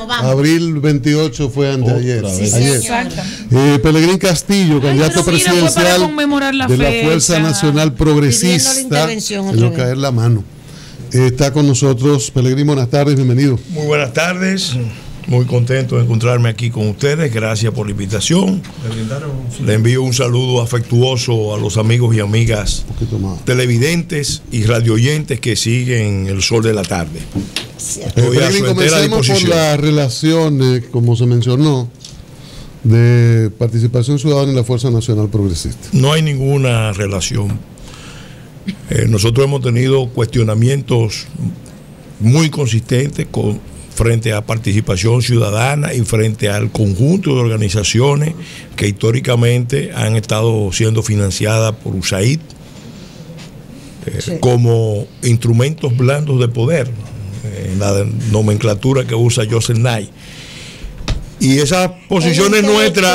Abril 28 fue anteayer. Ayer. Pelegrín Castillo, candidato presidencial de la Fuerza Nacional Progresista, no caer la mano. Está con nosotros Pelegrín, buenas tardes, bienvenido. Muy buenas tardes, muy contento de encontrarme aquí con ustedes, gracias por la invitación. Le envío un saludo afectuoso a los amigos y amigas televidentes y radioyentes que siguen El Sol de la Tarde. Pelegrín, comencemos por la relación, como se mencionó, de participación ciudadana en la Fuerza Nacional Progresista. No hay ninguna relación. Nosotros hemos tenido cuestionamientos muy consistentes frente a participación ciudadana y frente al conjunto de organizaciones que históricamente han estado siendo financiadas por USAID como instrumentos blandos de poder, en la nomenclatura que usa Joseph Nye. Y esas posiciones nuestras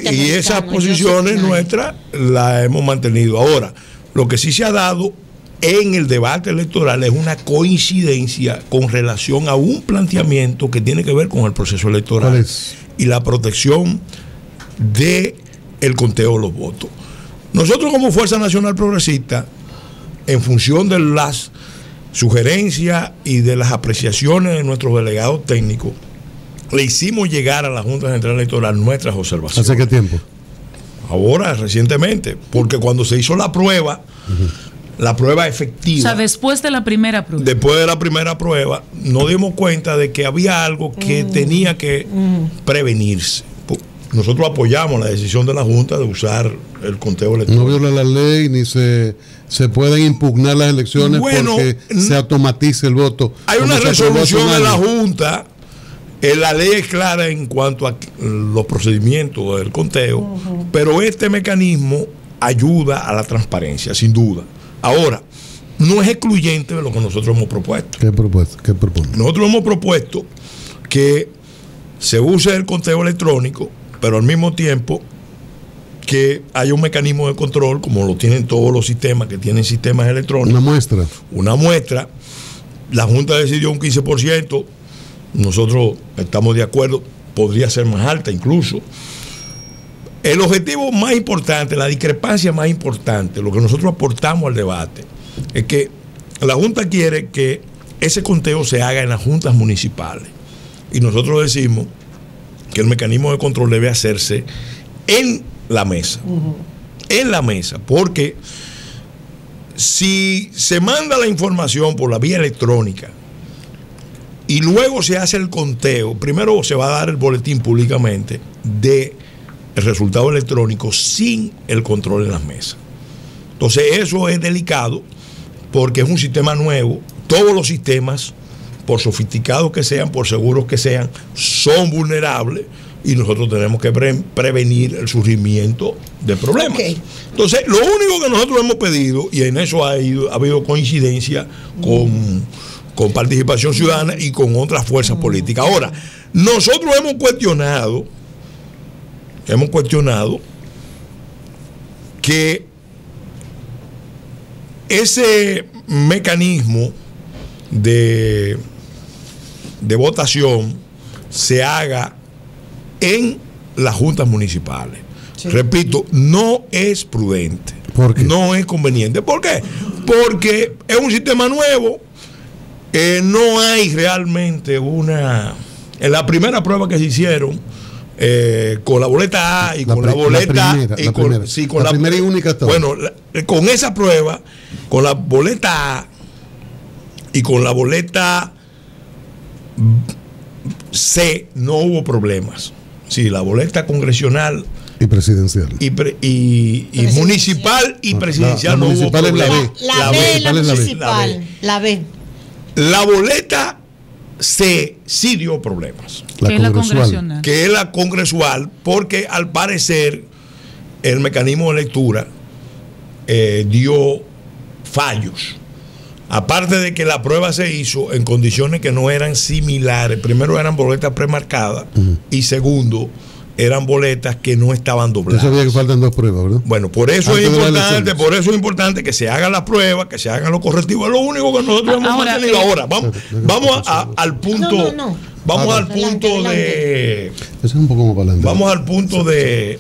las hemos mantenido. Ahora, lo que sí se ha dado en el debate electoral es una coincidencia con relación a un planteamiento que tiene que ver con el proceso electoral y la protección del conteo de los votos. Nosotros como Fuerza Nacional Progresista, en función de las sugerencias y de las apreciaciones de nuestros delegados técnicos, le hicimos llegar a la Junta Central Electoral nuestras observaciones. ¿Hace qué tiempo? Ahora, recientemente, porque cuando se hizo la prueba, la prueba efectiva. O sea, después de la primera prueba. Después de la primera prueba, nos dimos cuenta de que había algo que tenía que prevenirse. Nosotros apoyamos la decisión de la Junta de usar el conteo electrónico. No viola la ley ni se pueden impugnar las elecciones porque se automatice el voto. Hay una resolución de la Junta. La ley es clara en cuanto a los procedimientos del conteo, pero este mecanismo ayuda a la transparencia, sin duda. Ahora, no es excluyente de lo que nosotros hemos propuesto. ¿Qué propone? Nosotros hemos propuesto que se use el conteo electrónico, pero al mismo tiempo que haya un mecanismo de control, como lo tienen todos los sistemas que tienen sistemas electrónicos. Una muestra. La Junta decidió un 15%. Nosotros estamos de acuerdo, podría ser más alta incluso. El objetivo más importante, la discrepancia más importante, lo que nosotros aportamos al debate, es que la Junta quiere que ese conteo se haga en las juntas municipales. Y nosotros decimos que el mecanismo de control debe hacerse en la mesa. En la mesa, porque si se manda la información por la vía electrónica, y luego se hace el conteo, primero se va a dar el boletín públicamente del resultado electrónico sin el control en las mesas. Entonces eso es delicado porque es un sistema nuevo. Todos los sistemas, por sofisticados que sean, por seguros que sean, son vulnerables y nosotros tenemos que prevenir el surgimiento de problemas. Entonces lo único que nosotros hemos pedido, y en eso ha habido coincidencia con participación ciudadana y con otras fuerzas políticas. Ahora, nosotros hemos cuestionado que ese mecanismo de votación se haga en las juntas municipales. Repito, no es prudente. ¿Por qué? No es conveniente. ¿Por qué? Porque es un sistema nuevo. No hay realmente en la primera prueba que se hicieron con la boleta A y con la boleta la primera y única hasta bueno, con esa prueba, con la boleta A y con la boleta C no hubo problemas. Sí, la boleta congresional y presidencial y municipal y presidencial no hubo problemas. La B. La boleta C sí dio problemas. Que es la congresual, porque al parecer el mecanismo de lectura dio fallos. Aparte de que la prueba se hizo en condiciones que no eran similares. Primero eran boletas premarcadas y segundo eran boletas que no estaban dobladas. Yo sabía que faltan dos pruebas, ¿verdad? Bueno, por eso es importante que se hagan las pruebas, que se hagan los correctivos. Es lo único que nosotros hemos mantenido. Ahora, vamos al punto. Vamos al punto de. Eso es un poco más para adelante. Vamos al punto de.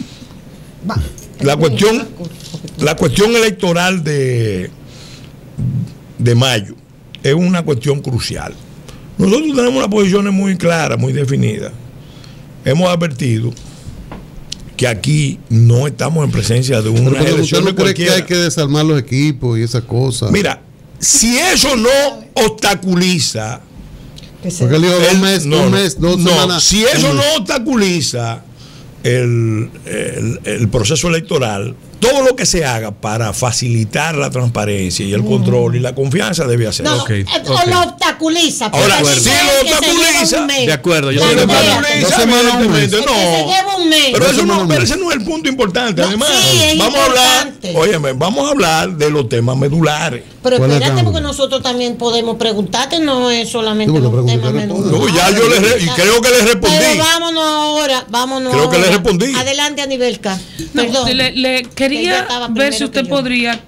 La cuestión electoral de mayo es una cuestión crucial. Nosotros tenemos unas posiciones muy claras, muy definidas. Hemos advertido que aquí no estamos en presencia de una elección de cualquiera. ¿Cree que hay que desarmar los equipos y esas cosas? Mira, si eso no obstaculiza, porque él dijo un mes, 2 semanas. Si eso no obstaculiza el proceso electoral, todo lo que se haga para facilitar la transparencia y el control y la confianza debe hacerse. No, o lo obstaculiza. Ahora, si lo obstaculiza, de acuerdo, yo pero ese no es el punto importante. Además, vamos a hablar de los temas medulares. Pero espérate, porque nosotros también podemos preguntarte, no es solamente los temas medulares. No, ya yo creo que le respondí. Pero vámonos creo que le respondí. Adelante, Anibelka. Perdón. Quería ver si usted podría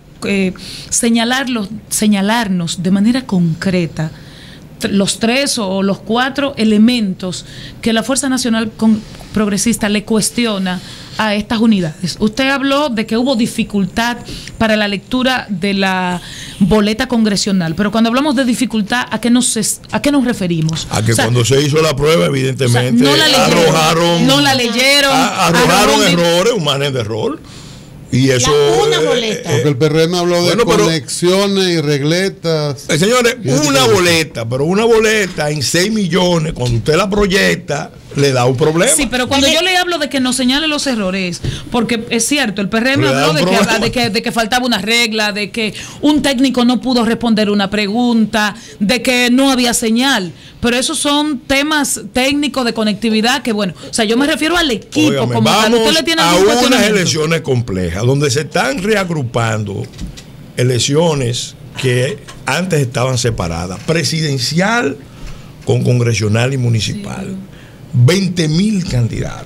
señalarnos de manera concreta los 3 o los 4 elementos que la Fuerza Nacional Progresista le cuestiona a estas unidades. Usted habló de que hubo dificultad para la lectura de la boleta congresional, pero cuando hablamos de dificultad, ¿a qué nos referimos? A que cuando se hizo la prueba, evidentemente, arrojaron errores, un margen de error. Y eso. Una boleta. Porque el PRM habló de conexiones y regletas. Señores, una boleta en 6 millones, cuando usted la proyecta, le da un problema. Sí, pero cuando yo le hablo de que nos señale los errores, porque es cierto, el PRM habló de que faltaba una regla, de que un técnico no pudo responder una pregunta, de que no había señal. Pero esos son temas técnicos de conectividad que, bueno, o sea, yo me refiero al equipo. Óigame, como tal. ¿Usted le tiene algún cuestionamiento? Unas elecciones complejas, donde se están reagrupando elecciones que antes estaban separadas, presidencial con congresional y municipal. Sí. 20.000 candidatos.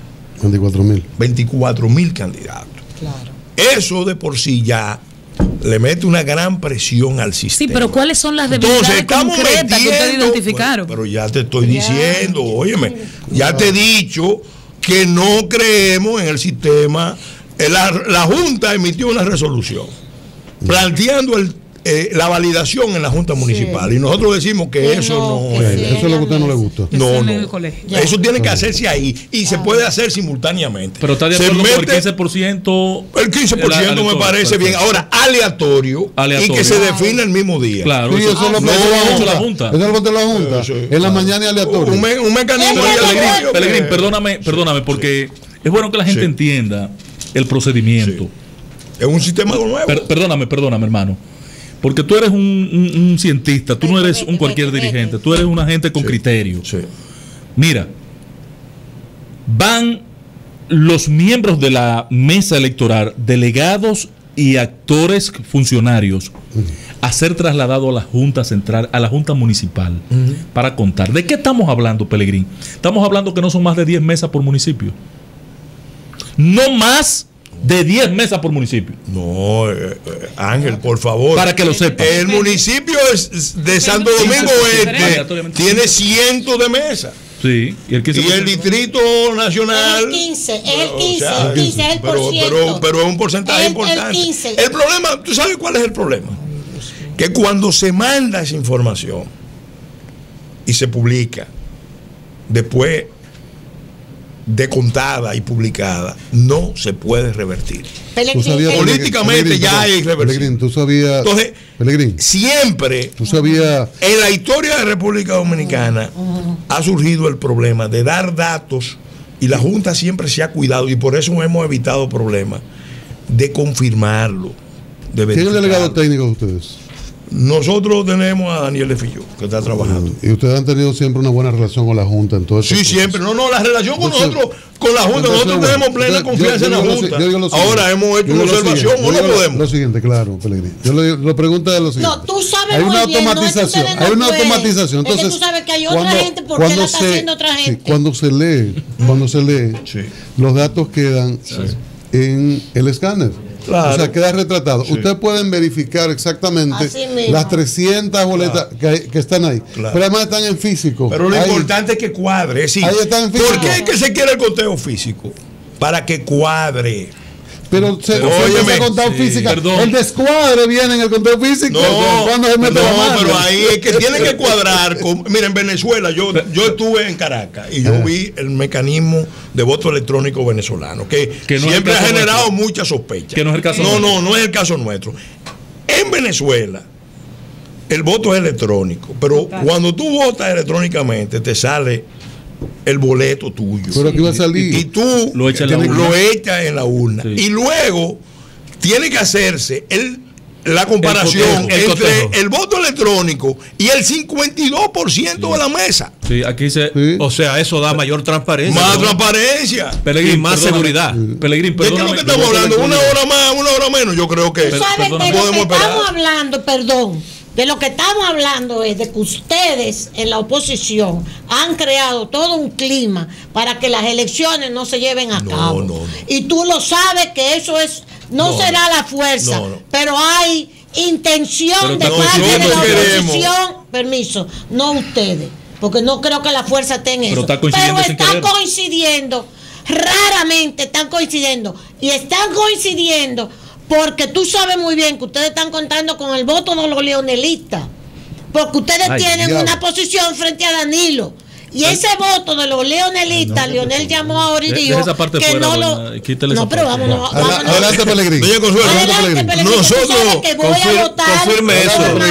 24.000 candidatos. Claro. Eso de por sí ya le mete una gran presión al sistema. Sí, pero ¿cuáles son las debilidades concretas que ustedes identificaron? Pero ya te estoy diciendo, óyeme, ya te he dicho que no creemos en el sistema. La Junta emitió una resolución planteando la validación en la Junta Municipal, y nosotros decimos que eso no es. Eso es lo que a usted no le gusta. No. Eso tiene que hacerse ahí y se puede hacer simultáneamente. Pero está de acuerdo con el 15%. El 15% me parece bien. Ahora, aleatorio y que se define el mismo día. Claro, sí, eso lo hecho la Junta. Eso lo de la Junta. En la mañana y aleatorio. Un mecanismo. Pelegrín, perdóname, porque es bueno que la gente entienda el procedimiento. Sí. Es un sistema nuevo. Perdóname, hermano. Porque tú eres un cientista, tú no eres un cualquier dirigente, tú eres una gente con criterio. Sí. Mira, van los miembros de la mesa electoral, delegados y actores funcionarios, a ser trasladados a la Junta Central, a la Junta Municipal, para contar. ¿De qué estamos hablando, Pelegrín? Estamos hablando que no son más de 10 mesas por municipio. No más de 10 mesas por municipio. No, Ángel, por favor. Para que lo sepa. El municipio de Santo Domingo Este tiene cientos de mesas. Sí, y el Distrito Nacional. Es el 15, es el porciento. Pero es un porcentaje importante. El problema, ¿tú sabes cuál es el problema? Que cuando se manda esa información y se publica, después de contada y publicada, no se puede revertir. Políticamente ya es irreversible. Tú sabías. Entonces, siempre en la historia de la República Dominicana ha surgido el problema de dar datos, y la Junta siempre se ha cuidado, y por eso hemos evitado problemas, de confirmarlo. ¿Quién es el delegado técnico de ustedes? Nosotros tenemos a Daniel de Filló, que está trabajando. ¿Y ustedes han tenido siempre una buena relación con la Junta? Sí, siempre. No, la relación con nosotros, con la Junta, nosotros tenemos plena confianza en la Junta. Ahora hemos hecho una observación, ¿o no podemos? Lo siguiente, claro, Pelegrín. Yo lo pregunto de lo siguiente. No, tú sabes hay una automatización. Hay una automatización. Entonces, tú sabes que hay otra gente, ¿por qué la está haciendo otra gente? Cuando se lee, los datos quedan en el escáner. Claro. O sea, queda retratado. Sí. Ustedes pueden verificar exactamente las 300 boletas que están ahí. Claro. Pero además están en físico. Pero lo importante es que cuadre. Sí. Ahí están en físico. ¿Por qué es que se quiere el conteo físico? Para que cuadre. Pero se ha contado física. Perdón. El descuadre viene en el conteo físico. Cuando se mete la mano. Pero ahí es que tiene que cuadrar. Mira, en Venezuela, yo estuve en Caracas y yo vi el mecanismo de voto electrónico venezolano, que no siempre ha generado mucha sospecha. Que no es el caso nuestro. No es el caso nuestro. En Venezuela, el voto es electrónico, pero cuando tú votas electrónicamente, te sale el boleto tuyo. Pero aquí va a salir. Y tú lo echas en la urna. Sí. Y luego tiene que hacerse la comparación entre el voto electrónico y el 52% de la mesa. Sí, aquí o sea, eso da mayor transparencia. Más transparencia. Pelegrín, más seguridad. Pelegrín, ¿de qué es lo que estamos hablando? ¿Una hora más, una hora menos? Yo creo que estamos hablando, de lo que estamos hablando es de que ustedes en la oposición han creado todo un clima para que las elecciones no se lleven a cabo. Y tú lo sabes que eso no será la fuerza, pero hay intención de parte de la oposición. Permiso, no ustedes, porque no creo que la fuerza esté en eso. Pero están coincidiendo, raramente están coincidiendo, y están coincidiendo porque tú sabes muy bien que ustedes están contando con el voto de los leonelistas, porque ustedes tienen una posición frente a Danilo. Y ese voto de los leonelistas, Leonel llamó ahora y dijo que no lo... No, pero vámonos. Adelante, Pelegrín. Nosotros, confirme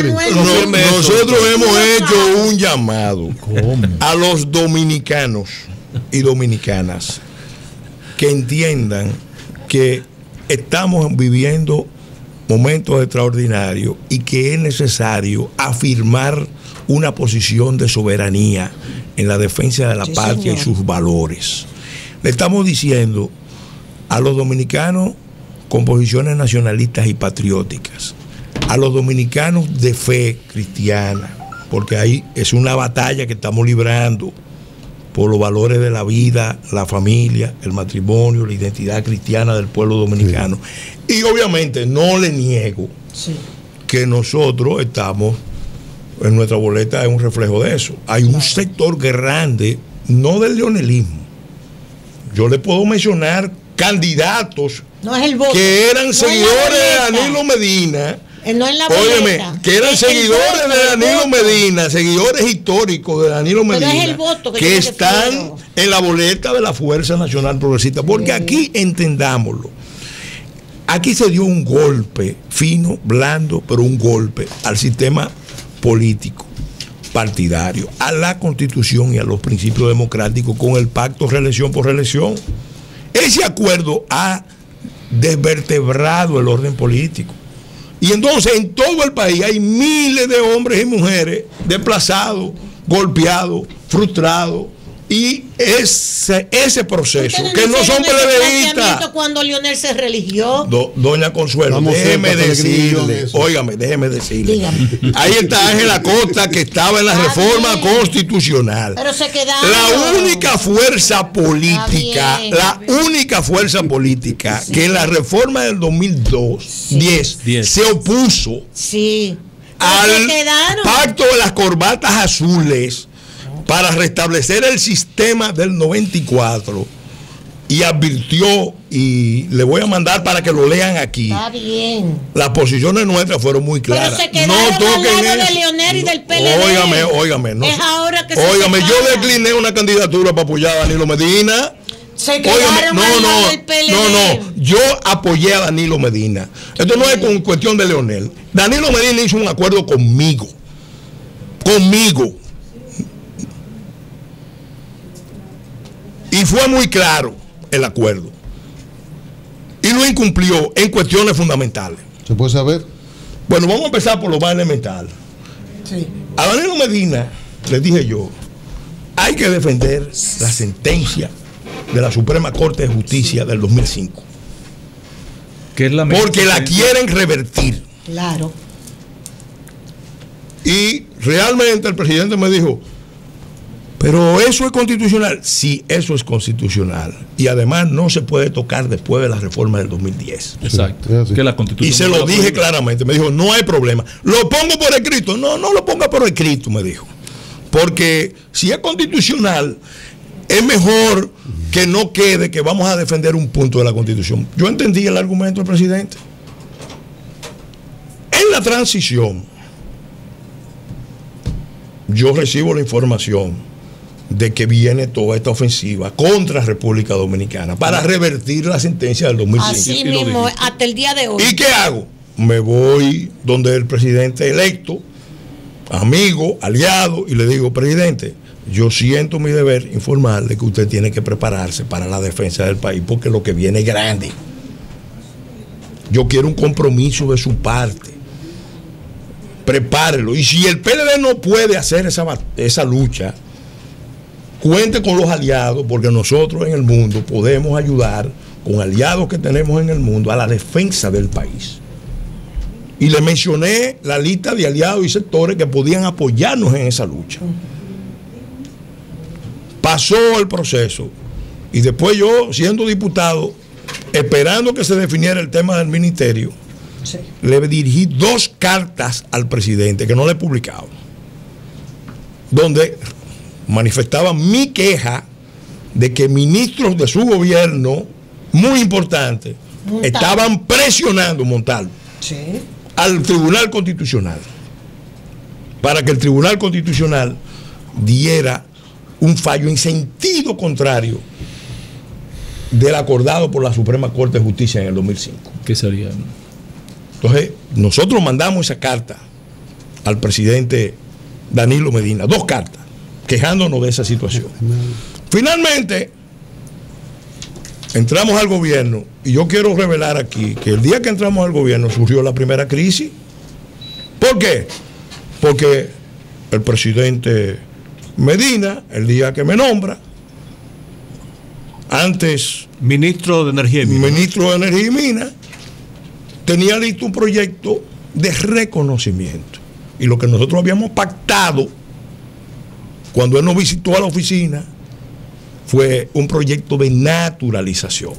eso. Nosotros hemos hecho un llamado a los dominicanos y dominicanas que entiendan que estamos viviendo momentos extraordinarios y que es necesario afirmar una posición de soberanía en la defensa de la patria, señor, y sus valores. Le estamos diciendo a los dominicanos con posiciones nacionalistas y patrióticas, a los dominicanos de fe cristiana, porque ahí es una batalla que estamos librando por los valores de la vida, la familia, el matrimonio, la identidad cristiana del pueblo dominicano. Sí. Y obviamente no le niego que nosotros estamos, en nuestra boleta es un reflejo de eso. Hay un sector grande, no del leonelismo. Yo le puedo mencionar candidatos que eran seguidores de Danilo Medina. No en la que eran seguidores de Danilo Medina, seguidores históricos de Danilo Medina, que están en la boleta de la Fuerza Nacional Progresista. Porque aquí, entendámoslo, aquí se dio un golpe fino, blando, pero un golpe al sistema político, partidario, a la Constitución y a los principios democráticos con el pacto reelección por reelección. Ese acuerdo ha desvertebrado el orden político. Y entonces en todo el país hay miles de hombres y mujeres desplazados, golpeados, frustrados. Y ese proceso, que no son PLDistas. Cuando Leonel se religió. Doña Consuelo, déjeme decirle. Dígame. Ahí está Ángela Costa, que estaba en la reforma constitucional. Pero se quedaron. La única fuerza política, que en la reforma del 2010 se opuso al pacto de las corbatas azules para restablecer el sistema del 94, y advirtió, y le voy a mandar para que lo lean aquí. Está bien. Las posiciones nuestras fueron muy claras. Pero se quedaron al lado de Leonel y del PLD. Óigame. Es ahora que yo decliné una candidatura para apoyar a Danilo Medina. Se quedaron al lado del PLD. Yo apoyé a Danilo Medina. Esto no es con cuestión de Leonel. Danilo Medina hizo un acuerdo conmigo. Y fue muy claro el acuerdo. Y lo incumplió en cuestiones fundamentales. ¿Se puede saber? Bueno, vamos a empezar por lo más elemental. Sí. A Danilo Medina, le dije yo, hay que defender la sentencia de la Suprema Corte de Justicia del 2005. ¿Qué es la porque la quieren revertir. Claro. Y realmente el presidente me dijo, Pero eso es constitucional. Sí, eso es constitucional. Y además no se puede tocar después de la reforma del 2010. Exacto. Que la Constitución y se lo dije claramente. Me dijo, no hay problema. ¿Lo pongo por escrito? No, no lo ponga por escrito, me dijo. Porque si es constitucional, es mejor que no quede que vamos a defender un punto de la Constitución. Yo entendí el argumento del presidente. En la transición, yo recibo la información de que viene toda esta ofensiva contra República Dominicana para revertir la sentencia del 2005. Así mismo, hasta el día de hoy. ¿Y qué hago? Me voy donde el presidente electo, amigo, aliado, y le digo, presidente, yo siento mi deber informarle que usted tiene que prepararse para la defensa del país, porque lo que viene es grande. Yo quiero un compromiso de su parte. Prepárelo. Y si el PLD no puede hacer esa lucha, cuente con los aliados, porque nosotros en el mundo podemos ayudar con aliados que tenemos en el mundo a la defensa del país. Y le mencioné la lista de aliados y sectores que podían apoyarnos en esa lucha. Pasó el proceso y después yo, siendo diputado, esperando que se definiera el tema del ministerio, sí, le dirigí 2 cartas al presidente que no le he publicado, donde manifestaba mi queja de que ministros de su gobierno muy importantes estaban presionando sí, al Tribunal Constitucional para que el Tribunal Constitucional diera un fallo en sentido contrario del acordado por la Suprema Corte de Justicia en el 2005. ¿Qué sería? Entonces, nosotros mandamos esa carta al presidente Danilo Medina, 2 cartas, quejándonos de esa situación. Finalmente, entramos al gobierno y yo quiero revelar aquí que el día que entramos al gobierno surgió la primera crisis. ¿Por qué? Porque el presidente Medina, el día que me nombra, antes ministro de Energía y Minas, tenía listo un proyecto de reconocimiento. Y lo que nosotros habíamos pactado cuando él nos visitó a la oficina fue un proyecto de naturalización.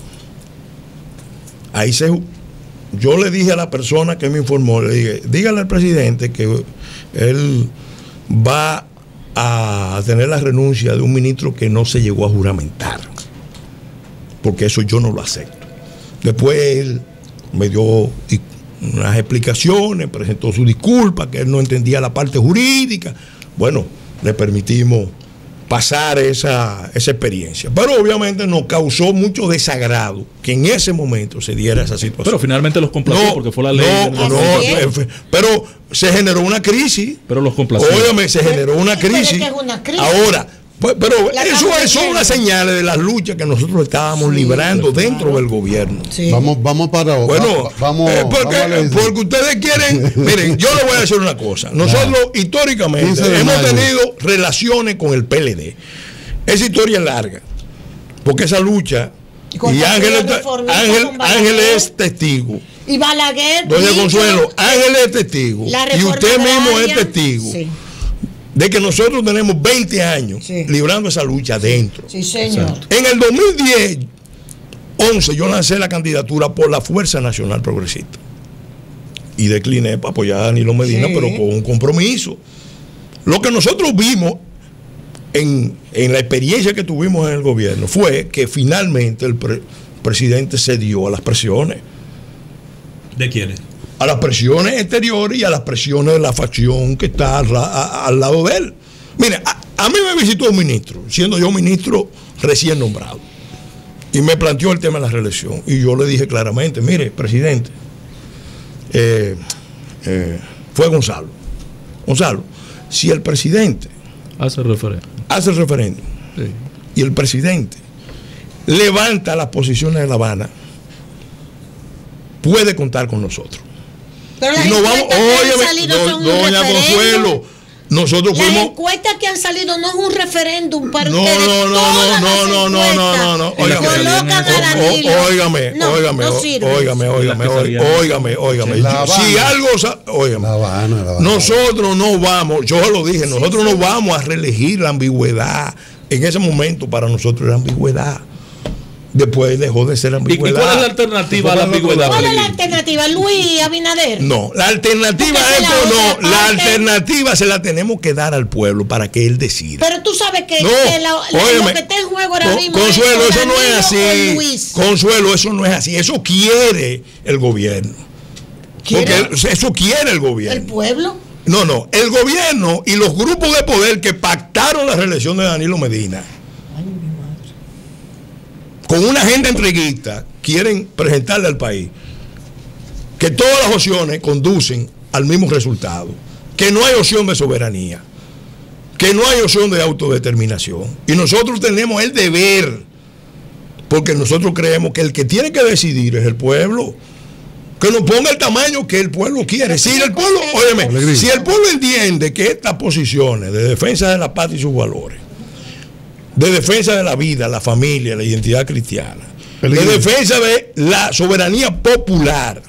Yo le dije a la persona que me informó, le dije, dígale al presidente que él va a tener la renuncia de un ministro que no se llegó a juramentar, porque eso yo no lo acepto. Después él me dio unas explicaciones, presentó su disculpa, que él no entendía la parte jurídica. Bueno, le permitimos pasar esa experiencia. Pero obviamente nos causó mucho desagrado que en ese momento se diera esa situación. Pero finalmente los complació porque fue la ley. Pero se generó una crisis. Pero los complació. Óyeme, se generó una crisis. Ahora, pero eso son unas señales de las luchas que nosotros estábamos librando dentro del gobierno. Sí. Vamos para ahora. Bueno, porque ustedes quieren. Miren, yo les voy a decir una cosa. Nosotros históricamente hemos tenido relaciones con el PLD. Esa historia es larga. Porque esa lucha. Y Ángel es testigo. Y Balaguer. Doña Consuelo, Ángel es testigo. Y usted mismo es testigo. Sí. De que nosotros tenemos 20 años librando esa lucha dentro. Sí, señor. En el 2010-11 yo lancé la candidatura por la Fuerza Nacional Progresista y decliné para apoyar a Danilo Medina, pero con un compromiso. Lo que nosotros vimos en la experiencia que tuvimos en el gobierno fue que finalmente el presidente cedió a las presiones. ¿De quiénes? A las presiones exteriores y a las presiones de la facción que está al lado de él. Mire, a mí me visitó un ministro, siendo yo ministro recién nombrado, y me planteó el tema de la reelección. Y yo le dije claramente, mire, presidente, fue Gonzalo, si el presidente hace el referéndum y el presidente levanta las posiciones de La Habana, puede contar con nosotros. Pero y nos vamos, doña Consuelo, Nosotros las fuimos. encuestas que han salido no es un referéndum para No. Óigame. Si algo, óigame. Nosotros no vamos, yo lo dije, nosotros no vamos a reelegir la ambigüedad. En ese momento para nosotros era ambigüedad. Después dejó de ser ambigüedad. ¿Y cuál es la alternativa a la ambigüedad? ¿Cuál es la alternativa? Luis Abinader. No, la alternativa la alternativa se la tenemos que dar al pueblo para que él decida. Pero tú sabes que, no, lo que está en juego ahora mismo Consuelo, eso no es así. Consuelo, eso no es así. Eso quiere el gobierno. Porque eso quiere el gobierno. ¿El pueblo? No, el gobierno y los grupos de poder que pactaron la reelección de Danilo Medina con una agenda entreguista quieren presentarle al país que todas las opciones conducen al mismo resultado, que no hay opción de soberanía, que no hay opción de autodeterminación, y nosotros tenemos el deber, porque nosotros creemos que el que tiene que decidir es el pueblo, que nos ponga el tamaño que el pueblo quiere. Si el pueblo, óyeme, si el pueblo entiende que estas posiciones de defensa de la patria y sus valores, de defensa de la vida, la familia, la identidad cristiana, de defensa de la soberanía popular,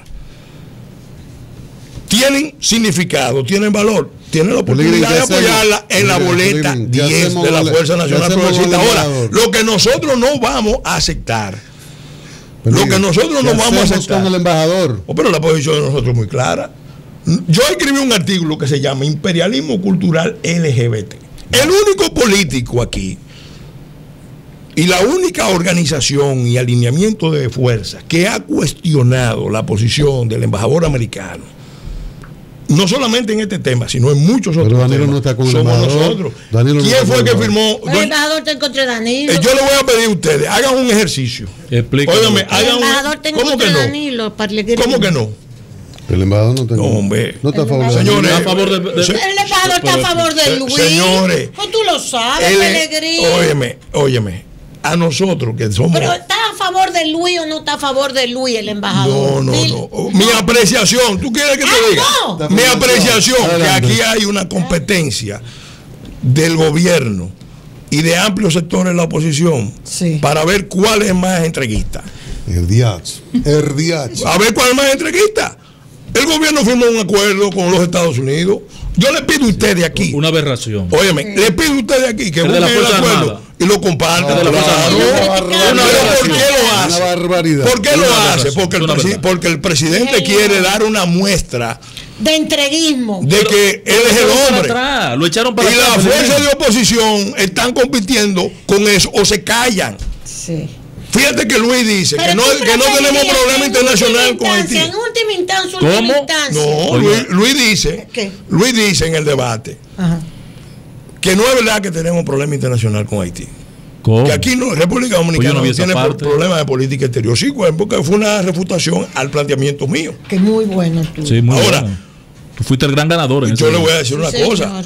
tienen significado, tienen valor, tienen la oportunidad de apoyarla en la boleta 10 de la Fuerza Nacional Progresista. Ahora, lo que nosotros no vamos a aceptar, lo que nosotros no vamos a aceptar con el embajador. Pero la posición de nosotros es muy clara. Yo escribí un artículo que se llama Imperialismo Cultural LGBT. El único político aquí y la única organización y alineamiento de fuerzas que ha cuestionado la posición del embajador americano, no solamente en este tema, sino en muchos otros temas, no está con somos nosotros. ¿Quién fue el que firmó? El embajador está en contra de Danilo. Yo le voy a pedir a ustedes, hagan un ejercicio. Óigame, el embajador está en contra de Danilo. ¿Cómo que no? El embajador no está, no está a favor de señores, el embajador está a favor de Luis. Señores, tú lo sabes, Pellegrini. Óyeme. A nosotros que somos. Pero ¿está a favor de Luis o no está a favor de Luis el embajador? No. Mi apreciación, ¿tú quieres que te diga? No. Mi apreciación, que aquí hay una competencia del gobierno y de amplios sectores de la oposición para ver cuál es más entreguista. El DH. A ver cuál es más entreguista. El gobierno firmó un acuerdo con los Estados Unidos. Yo le pido a ustedes aquí. Una aberración. Óyeme, le pido a ustedes aquí que busquen el acuerdo y lo compartan. ¿Por qué lo hace? Una barbaridad. ¿Por qué lo hace? Porque el presidente quiere dar una muestra de entreguismo. De que él es el hombre. Lo echaron para atrás. Y las fuerzas de oposición están compitiendo con eso o se callan. Sí. Fíjate que Luis dice que no tenemos problema internacional con Haití. En última instancia, No, Luis dice en el debate que no es verdad que tenemos problema internacional con Haití. ¿Cómo? Que aquí República Dominicana no tiene problemas de política exterior. Sí, porque fue una refutación al planteamiento mío. Que muy bueno tú. Sí, muy ahora, bueno. Tú fuiste el gran ganador. Yo le voy a decir una cosa.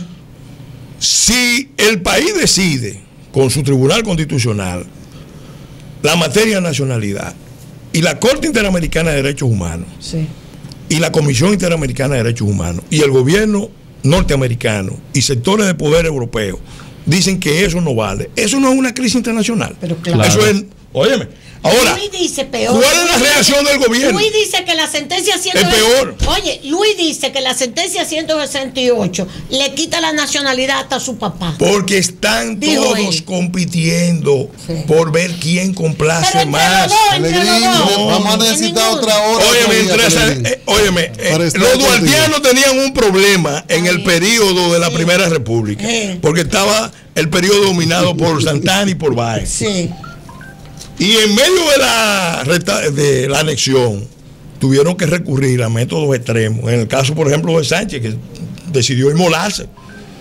Si el país decide con su tribunal constitucional la materia de nacionalidad y la Corte Interamericana de Derechos Humanos y la Comisión Interamericana de Derechos Humanos y el gobierno norteamericano y sectores de poder europeo dicen que eso no vale, eso no es una crisis internacional. Pero claro. Eso es, óyeme, ahora, Luis dice peor. ¿cuál es la reacción del gobierno? Luis dice que la sentencia es peor. Oye, Luis dice que la sentencia 168 le quita la nacionalidad hasta a su papá. Porque están todos compitiendo por ver quién complace más. Vamos a necesitar otra hora. Óyeme, los duartianos tenían un problema en el periodo de la Primera República, porque estaba el periodo dominado por Santana y por Báez. Sí. Y en medio de la anexión tuvieron que recurrir a métodos extremos. En el caso, por ejemplo, de Sánchez, que decidió inmolarse.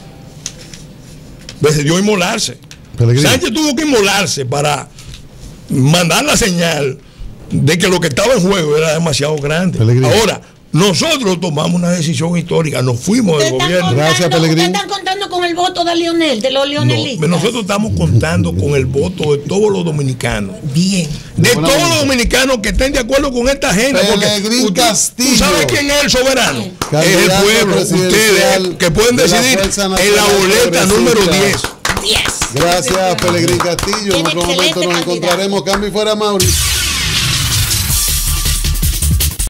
Sánchez tuvo que inmolarse para mandar la señal de que lo que estaba en juego era demasiado grande. Ahora, Nosotros tomamos una decisión histórica, nos fuimos del gobierno. Gracias, Pellegrini. ¿Ustedes están contando con el voto de Leonel, de los leonelistas? No, nosotros estamos contando con el voto de todos los dominicanos. Bien. De todos los dominicanos que estén de acuerdo con esta agenda. Pellegrini Castillo. ¿Tú sabes quién es el soberano? Es el pueblo, ustedes, que pueden decidir en la boleta número 10. Gracias, Pellegrini Castillo. En otro momento nos encontraremos. Cambio y fuera, Mauricio.